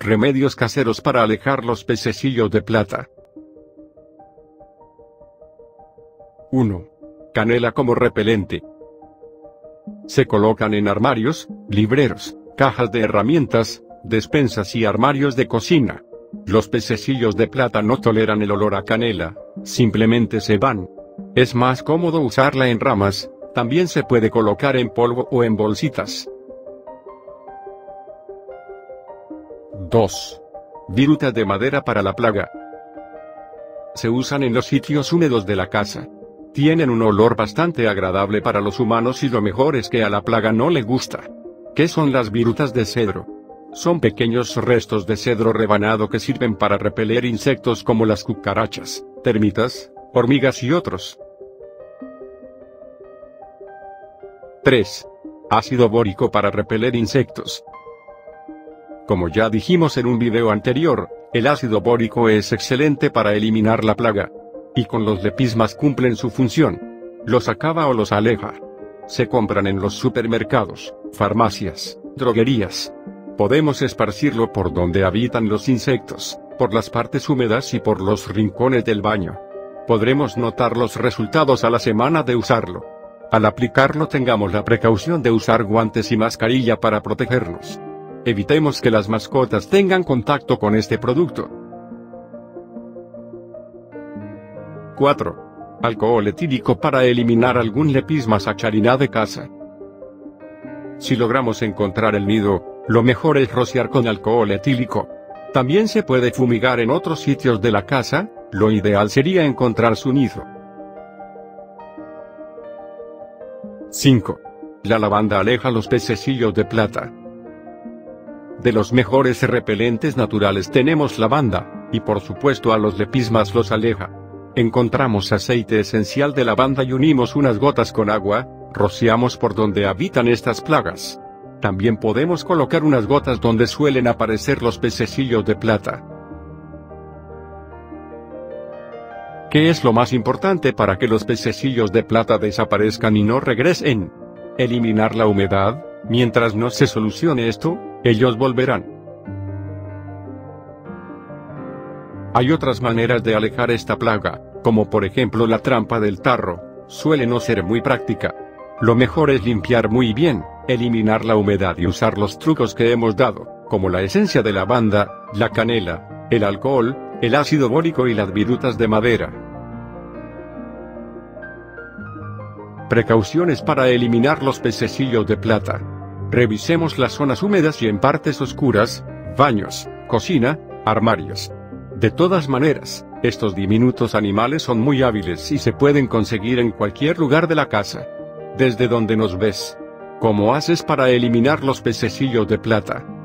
Remedios caseros para alejar los pececillos de plata. 1. Canela como repelente. Se colocan en armarios, libreros, cajas de herramientas, despensas y armarios de cocina. Los pececillos de plata no toleran el olor a canela, simplemente se van. Es más cómodo usarla en ramas, también se puede colocar en polvo o en bolsitas. 2. Virutas de madera para la plaga. Se usan en los sitios húmedos de la casa. Tienen un olor bastante agradable para los humanos y lo mejor es que a la plaga no le gusta. ¿Qué son las virutas de cedro? Son pequeños restos de cedro rebanado que sirven para repeler insectos como las cucarachas, termitas, hormigas y otros. 3. Ácido bórico para repeler insectos. Como ya dijimos en un video anterior, el ácido bórico es excelente para eliminar la plaga. Y con los lepismas cumplen su función. Los acaba o los aleja. Se compran en los supermercados, farmacias, droguerías. Podemos esparcirlo por donde habitan los insectos, por las partes húmedas y por los rincones del baño. Podremos notar los resultados a la semana de usarlo. Al aplicarlo tengamos la precaución de usar guantes y mascarilla para protegernos. Evitemos que las mascotas tengan contacto con este producto. 4. Alcohol etílico para eliminar algún lepisma sacharina de casa. Si logramos encontrar el nido, lo mejor es rociar con alcohol etílico. También se puede fumigar en otros sitios de la casa, lo ideal sería encontrar su nido. 5. La lavanda aleja los pececillos de plata. De los mejores repelentes naturales tenemos lavanda, y por supuesto a los lepismas los aleja. Encontramos aceite esencial de lavanda y unimos unas gotas con agua, rociamos por donde habitan estas plagas. También podemos colocar unas gotas donde suelen aparecer los pececillos de plata. ¿Qué es lo más importante para que los pececillos de plata desaparezcan y no regresen? Eliminar la humedad. Mientras no se solucione esto, ellos volverán. Hay otras maneras de alejar esta plaga, como por ejemplo la trampa del tarro, suele no ser muy práctica. Lo mejor es limpiar muy bien, eliminar la humedad y usar los trucos que hemos dado, como la esencia de lavanda, la canela, el alcohol, el ácido bórico y las virutas de madera. Precauciones para eliminar los pececillos de plata. Revisemos las zonas húmedas y en partes oscuras, baños, cocina, armarios. De todas maneras, estos diminutos animales son muy hábiles y se pueden conseguir en cualquier lugar de la casa. Desde donde nos ves. ¿Cómo haces para eliminar los pececillos de plata?